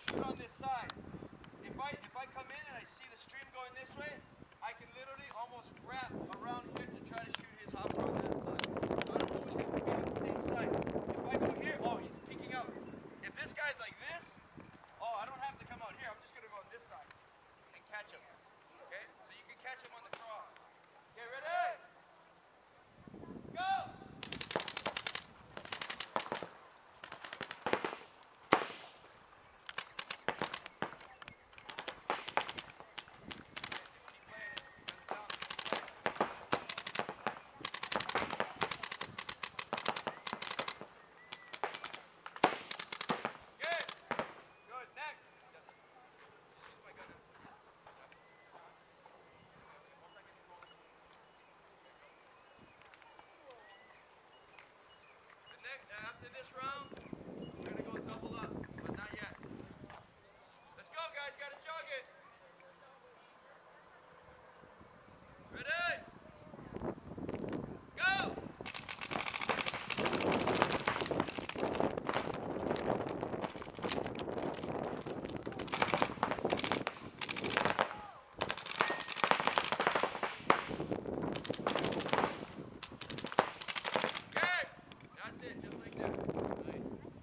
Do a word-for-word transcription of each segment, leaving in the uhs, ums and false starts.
shoot on this side. If I if I come in and I see the stream going this way, I can literally almost wrap around here to try to shoot his hopper on that side. So I don't always have to be on the same side. If I go here, oh, he's peeking out. If this guy's like this, oh, I don't have to come out here. I'm just gonna go on this side and catch him. Okay? So you can catch him on the cross. Okay, ready? Go! After this round, we're going to go double up, but not yet. Let's go, guys. Got to jog it. Ready? Go! Okay. That's it, just like that. Nice.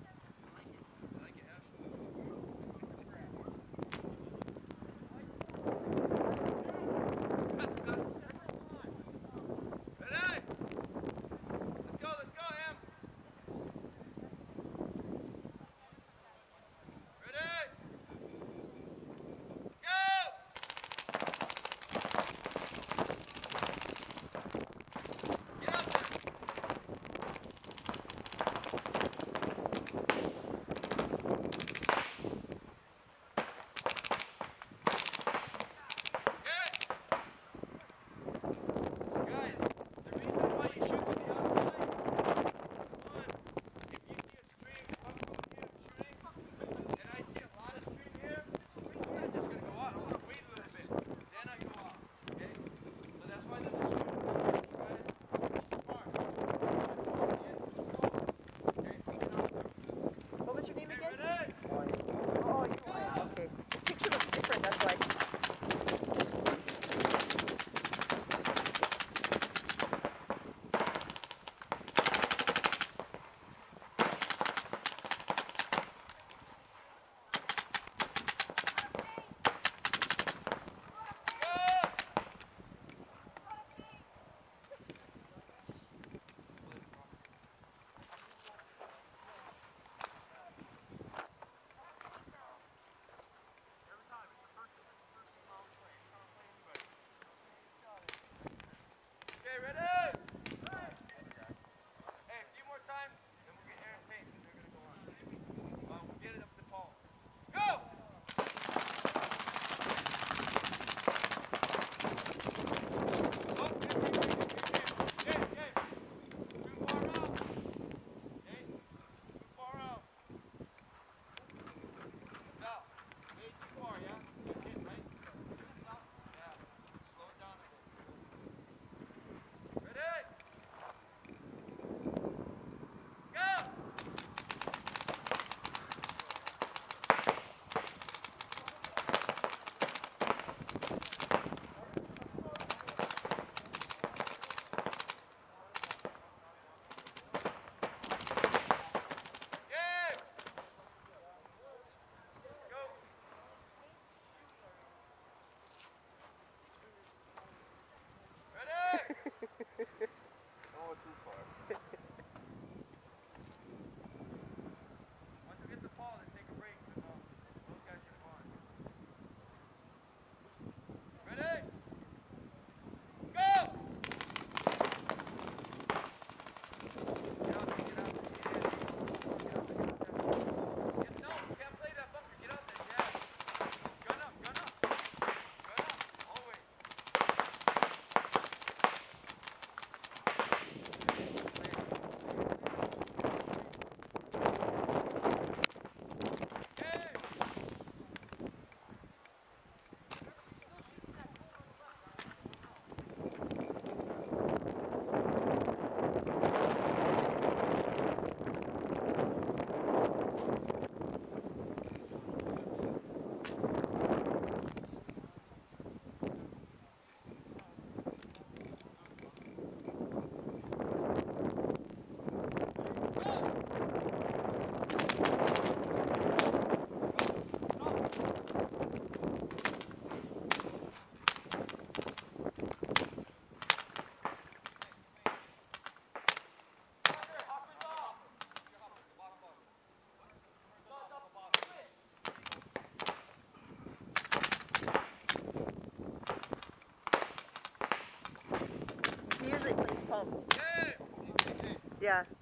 He usually plays pump. Yeah.